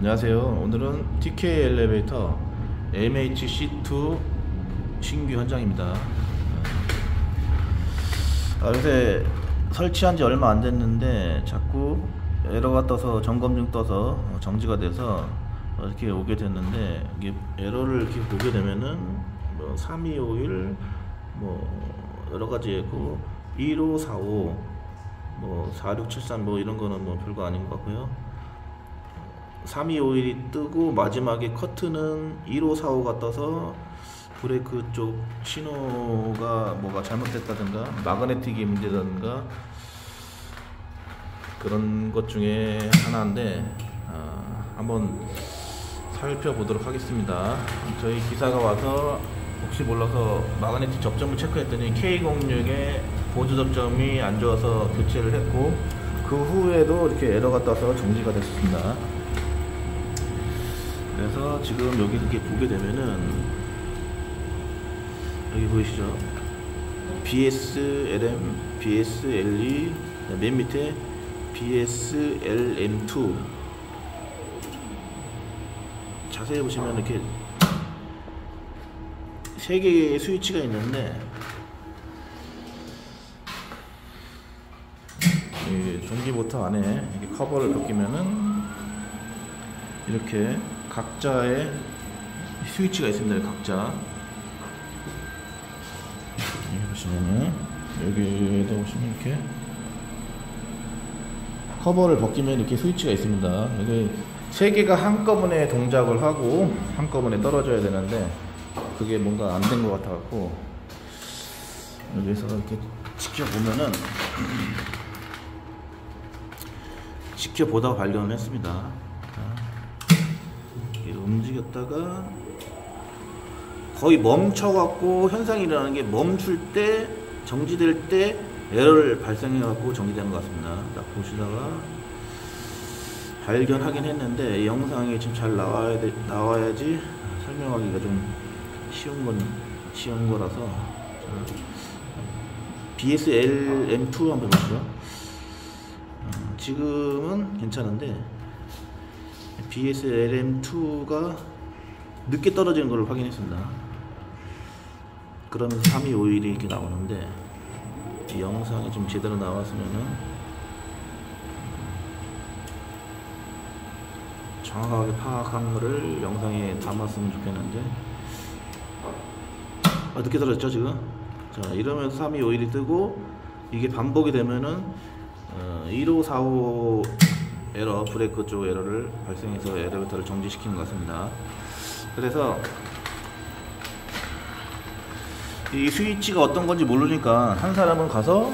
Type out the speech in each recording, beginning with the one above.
안녕하세요. 오늘은 TK 엘리베이터 MHC2 신규 현장입니다. 요새 설치한 지 얼마 안 됐는데 자꾸 에러가 떠서 점검 중 떠서 정지가 돼서 이렇게 오게 됐는데, 이게 에러를 이렇게 보게 되면은 뭐 3251 뭐 여러 가지 있고 1545 뭐 4673 뭐 이런 거는 뭐 별거 아닌 것 같고요. 3251이 뜨고 마지막에 커트는 1545가 떠서 브레이크 쪽 신호가 뭐가 잘못됐다든가 마그네틱이 문제라든가 그런 것 중에 하나인데, 한번 살펴보도록 하겠습니다. 저희 기사가 와서 혹시 몰라서 마그네틱 접점을 체크했더니 K06에 보조 접점이 안 좋아서 교체를 했고, 그 후에도 이렇게 에러가 떠서 정지가 됐습니다. 그래서 지금 여기 이렇게 보게 되면은 여기 보이시죠? BSLM, BSLE, 맨 밑에 BSLM2. 자세히 보시면 이렇게 3개의 스위치가 있는데, 이 전기 모터 안에 이렇게 커버를 벗기면은 이렇게 각자의 스위치가 있습니다. 각자 여기 보시면은, 여기에다 보시면 이렇게 커버를 벗기면 이렇게 스위치가 있습니다. 여기 3개가 한꺼번에 동작을 하고 한꺼번에 떨어져야 되는데 그게 뭔가 안 된 것 같아 갖고 여기서 이렇게 지켜보면은 지켜보다가 발견을 했습니다. 움직였다가 거의 멈춰갖고 현상이 일어나는 게, 멈출 때 정지될 때 에러를 발생해갖고 정지된 것 같습니다. 딱 보시다가 발견하긴 했는데 이 영상이 좀 잘 나와야지 설명하기가 좀 쉬운 거라서. BSLM2 한번 보시죠. 지금은 괜찮은데 BSLM2가 늦게 떨어지는 것을 확인했습니다. 그러면서 3251이 이렇게 나오는데, 이 영상이 좀 제대로 나왔으면은 정확하게 파악한 거를 영상에 담았으면 좋겠는데, 늦게 떨어졌죠 지금. 자, 이러면서 3251이 뜨고 이게 반복이 되면은 1545 에러, 브레이크 쪽 에러를 발생해서 엘리베이터를 정지시키는 것 같습니다. 그래서 이 스위치가 어떤 건지 모르니까 한 사람은 가서,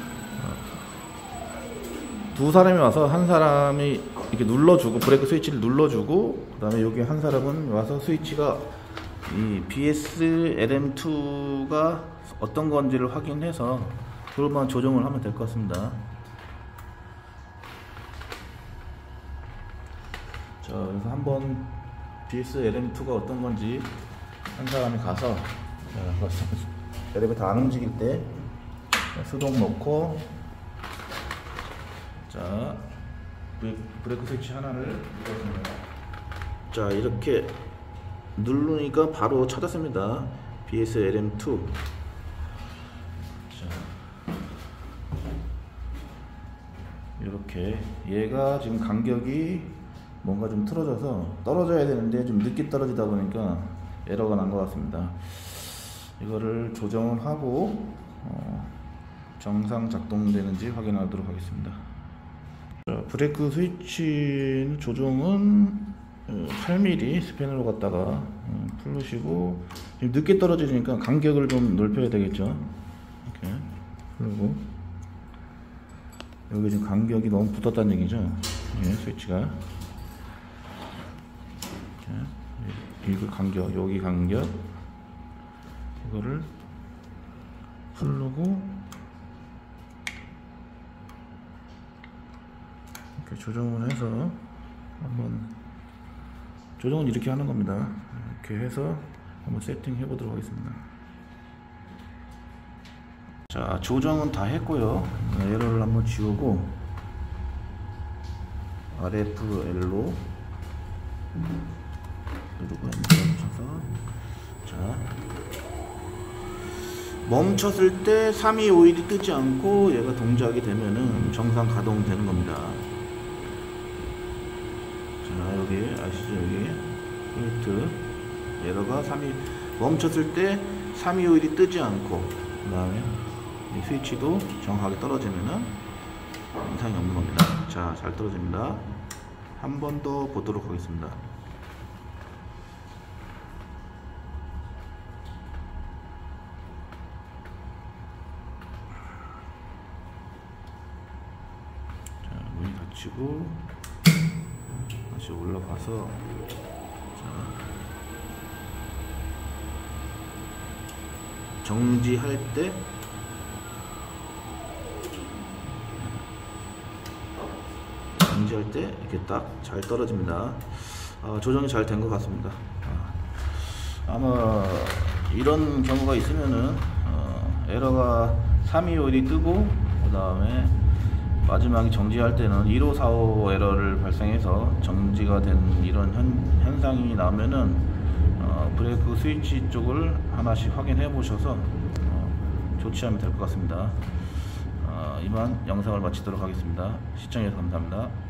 두 사람이 와서 한 사람이 이렇게 눌러주고 브레이크 스위치를 눌러주고, 그 다음에 여기 한 사람은 와서 스위치가 이 BSLM2가 어떤 건지를 확인해서 그것만 조정을 하면 될 것 같습니다. 자, 그래서 한번 BSLM2가 어떤 건지 한 사람이 가서, 엘리베이터 안 움직일 때 수동 놓고, 자, 브레이크 스위치 하나를 눌렀습니다. 자, 이렇게 누르니까 바로 찾았습니다. BSLM2. 자, 이렇게 얘가 지금 간격이 뭔가 좀 틀어져서 떨어져야 되는데 좀 늦게 떨어지다 보니까 에러가 난 것 같습니다. 이거를 조정을 하고 정상 작동되는지 확인하도록 하겠습니다. 자, 브레이크 스위치 조정은 8mm 스팬으로 갖다가 풀으시고, 늦게 떨어지니까 간격을 좀 넓혀야 되겠죠. 이렇게 풀고, 여기 지금 간격이 너무 붙었다는 얘기죠. 예, 스위치가. 이거 간격, 여기 간격, 이거를 풀고 이렇게 조정을 해서, 한번 조정은 이렇게 하는 겁니다. 이렇게 해서 한번 세팅해 보도록 하겠습니다. 자, 조정은 다 했고요. 에러를 한번 지우고 RFL로 누르고 멈춰서, 자, 멈췄을 때 3251이 뜨지 않고 얘가 동작이 되면은 정상 가동되는 겁니다. 자, 여기 아시죠? 여기 포인트 에러가 멈췄을 때 3251이 뜨지 않고, 그 다음에 이 스위치도 정확하게 떨어지면은 이상이 없는 겁니다. 자, 잘 떨어집니다. 한 번 더 보도록 하겠습니다. 자, 문이 닫히고 다시 올라가서, 자, 정지할 때 이렇게 딱 잘 떨어집니다. 조정이 잘 된 것 같습니다. 아마 이런 경우가 있으면은 에러가 3251이 뜨고, 그 다음에 마지막에 정지할 때는 1545 에러를 발생해서 정지가 된 이런 현상이 나오면은 브레이크 스위치 쪽을 하나씩 확인해 보셔서 조치하면 될 것 같습니다. 이만 영상을 마치도록 하겠습니다. 시청해주셔서 감사합니다.